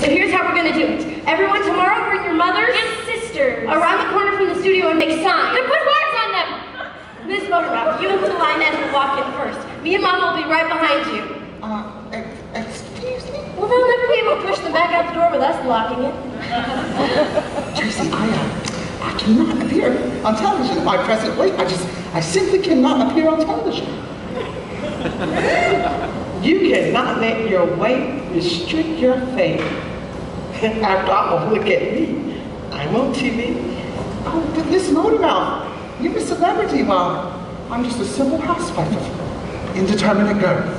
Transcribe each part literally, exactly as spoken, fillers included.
So here's how we're gonna do it. Everyone tomorrow bring your mothers And sisters. around the corner from the studio and make signs. And put hearts on them. Miss Motormouth, you and the Lioness will walk in first. Me and Mama will be right behind you. Uh, ex excuse me? Well, they'll never be able to push them back out the door with us locking it. Tracy, I, uh, I cannot appear on television at my present weight. I just, I simply cannot appear on television. You cannot let your weight restrict your fate. After all, look at me. I'm on T V. Oh, but Miss Motormouth, you're a celebrity while I'm just a simple housewife of indeterminate girth.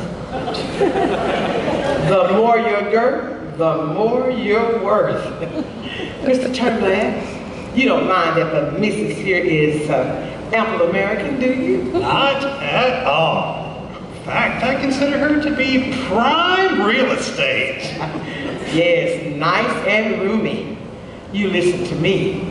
The more your girth, the more your worth. Mister Chamberlain, you don't mind that the missus here is uh, ample American, do you? Not at all. In fact, I consider her to be prime real estate. Yes, nice and roomy. You listen to me.